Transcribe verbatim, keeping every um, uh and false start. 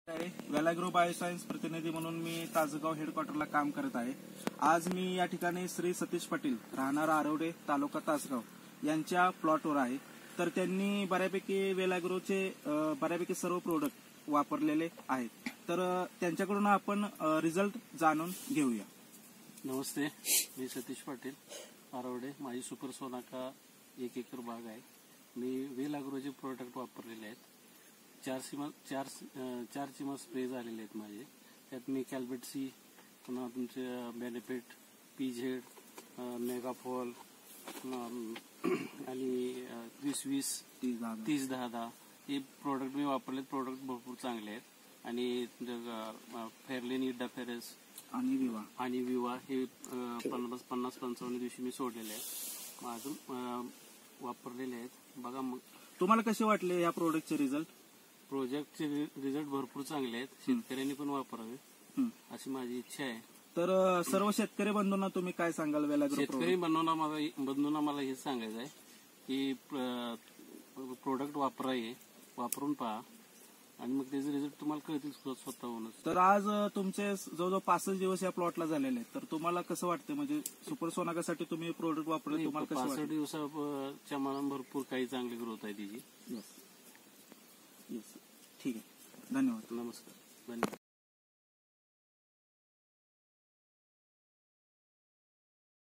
वेलाग्रो bioscience प्रतिनिधी म्हणून मी तासगाव हेडक्वार्टरला काम करत आहे। आज मी या ठिकाणी श्री सतीश पाटील राहणार आरवडे तालुका तासगाव यांच्या प्लॉटवर आहे। तर त्यांनी बऱ्यापैकी वेलाग्रोचे बऱ्यापैकी सर्व प्रोडक्ट वापरलेले आहेत। तर त्यांच्याकडून आपण रिझल्ट जाणून घेऊया। नमस्ते, मी सतीश पाटील आरवडे। माझी सुपर सोनाका एक एकर बाग आहे। मी वेलाग्रोचे प्रोडक्ट वापरलेले आहेत। चार सीमा चार चार सीमा स्प्रे झालेले आहेत माझे। त्यात मी कॅल्बेट सी, पुन्हा तुमचे बेनिफिट, पी झेड, मेगाफॉल आणि वीस वीस तीस दहा दहा हे प्रोडक्ट मी वापरले। प्रोडक्ट भरपूर चांगले आहेत आणि फेरलिन इडा फेरेस आणि विवा आणि विवा हे पन्नास पन्नास पंचावन्न दिवशी मी सोडलेले आहेत। माझं वापरलेले आहेत। बघा मग तुम्हाला कसे वाटले या प्रोडक्टचे रिझल्ट? प्रोजेक्टचे रिझल्ट भरपूर चांगले आहेत। शेतकऱ्यांनी पण वापरावे अशी माझी इच्छा आहे। तर सर्व शेतकरी बंधूंना तुम्ही काय सांगाल? वेलाग्रो शेतकरी बंधूंना मला बंधूंना मला हेच सांगायचं आहे की प्रोडक्ट वापरावे, वापरून पहा आणि मग त्याचे रिझल्ट तुम्हाला कळतील स्वतःहूनच। तर आज तुमचे जवळजवळ पासष्ट दिवस या प्लॉटला झालेले आहेत। तर तुम्हाला कसं वाटतं, म्हणजे सुपर सोनाकासाठी तुम्ही प्रोडक्ट वापरले, तुम्हाला कसं वाटतं? पासष्ट दिवसाच्या मानाने भरपूर काही चांगली ग्रोथ आहे त्याची।